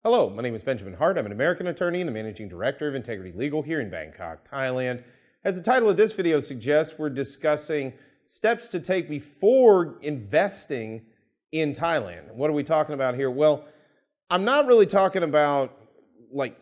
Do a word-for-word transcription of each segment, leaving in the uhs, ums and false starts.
Hello, my name is Benjamin Hart. I'm an American attorney and the managing director of Integrity Legal here in Bangkok, Thailand. As the title of this video suggests, we're discussing steps to take before investing in Thailand. What are we talking about here? Well, I'm not really talking about like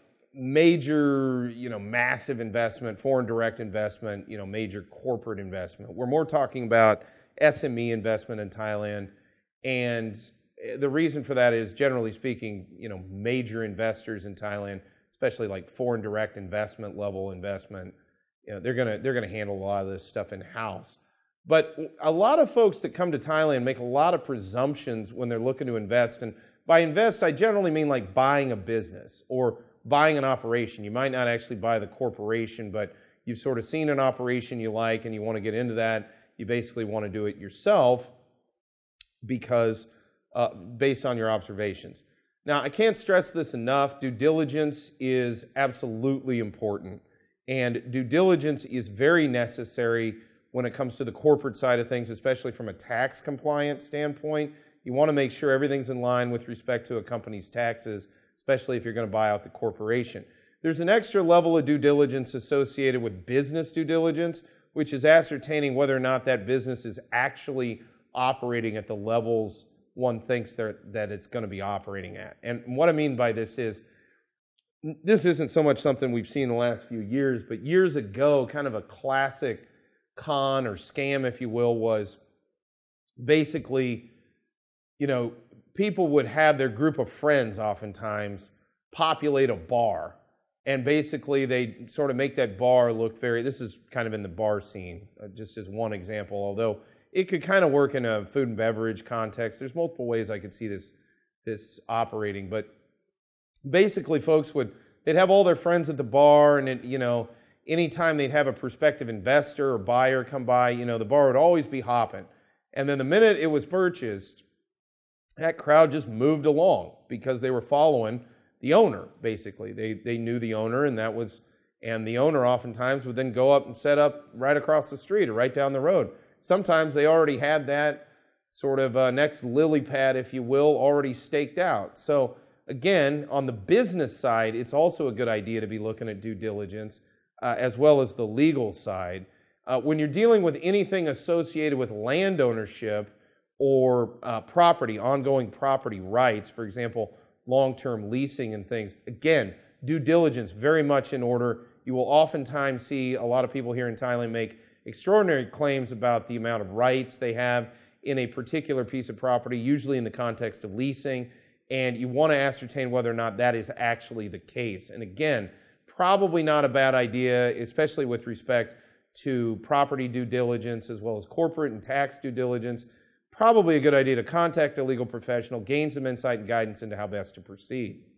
major, you know, massive investment, foreign direct investment, you know, major corporate investment. We're more talking about S M E investment in Thailand. And the reason for that is, generally speaking, you know, major investors in Thailand, especially like foreign direct investment level investment, you know, they're gonna they're gonna handle a lot of this stuff in house. But a lot of folks that come to Thailand make a lot of presumptions when they're looking to invest. And by invest, I generally mean like buying a business or buying an operation. You might not actually buy the corporation, but you've sort of seen an operation you like and you want to get into that. You basically want to do it yourself because Uh, based on your observations. Now, I can't stress this enough. Due diligence is absolutely important. And due diligence is very necessary when it comes to the corporate side of things, especially from a tax compliance standpoint. You want to make sure everything's in line with respect to a company's taxes, especially if you're going to buy out the corporation. There's an extra level of due diligence associated with business due diligence, which is ascertaining whether or not that business is actually operating at the levels one thinks that it's going to be operating at. And what I mean by this is, this isn't so much something we've seen in the last few years, but years ago, kind of a classic con or scam, if you will, was basically, you know, people would have their group of friends oftentimes populate a bar. And basically they sort of make that bar look very, this is kind of in the bar scene, uh, just as one example, although it could kind of work in a food and beverage context. There's multiple ways I could see this, this operating, but basically folks would, they'd have all their friends at the bar, and it, you know, anytime they'd have a prospective investor or buyer come by, you know, the bar would always be hopping. And then the minute it was purchased, that crowd just moved along because they were following the owner, basically. They, they knew the owner, and that was, and the owner oftentimes would then go up and set up right across the street or right down the road. Sometimes they already had that sort of uh, next lily pad, if you will, already staked out. So again, on the business side, it's also a good idea to be looking at due diligence uh, as well as the legal side. Uh, when you're dealing with anything associated with land ownership or uh, property, ongoing property rights, for example, long-term leasing and things, again, due diligence very much in order. You will oftentimes see a lot of people here in Thailand make extraordinary claims about the amount of rights they have in a particular piece of property, usually in the context of leasing, and you want to ascertain whether or not that is actually the case. And again, probably not a bad idea, especially with respect to property due diligence as well as corporate and tax due diligence. Probably a good idea to contact a legal professional, gain some insight and guidance into how best to proceed.